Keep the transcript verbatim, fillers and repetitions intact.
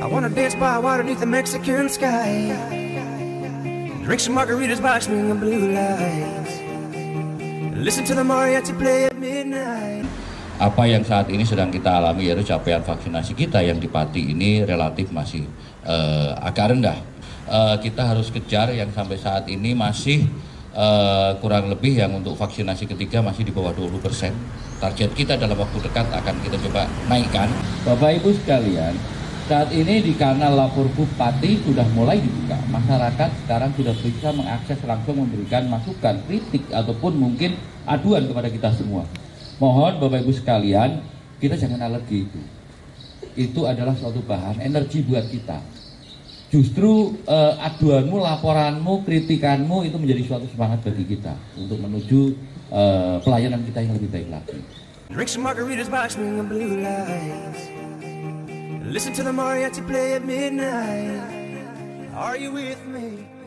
I wanna dance by water beneath the Mexican sky. Drink some margaritas by swinging blue lights. Listen to the mariachi play at midnight. Apa yang saat ini sedang kita alami yaitu capaian vaksinasi kita yang di Pati ini relatif masih uh, agak rendah. Uh, kita harus kejar yang sampai saat ini masih uh, kurang lebih yang untuk vaksinasi ketiga masih di bawah dua puluh persen. Target kita dalam waktu dekat akan kita coba naikkan. Bapak Ibu sekalian, saat ini di kanal Laporku Pati sudah mulai dibuka. Masyarakat sekarang sudah bisa mengakses langsung memberikan masukan, kritik ataupun mungkin aduan kepada kita semua. Mohon Bapak Ibu sekalian, kita jangan alergi itu. Itu adalah suatu bahan energi buat kita. Justru eh, aduanmu, laporanmu, kritikanmu itu menjadi suatu semangat bagi kita untuk menuju eh, pelayanan kita yang lebih baik lagi. Drink some margaritas by swinging blue lights. Listen to the mariachi play at midnight. Are you with me?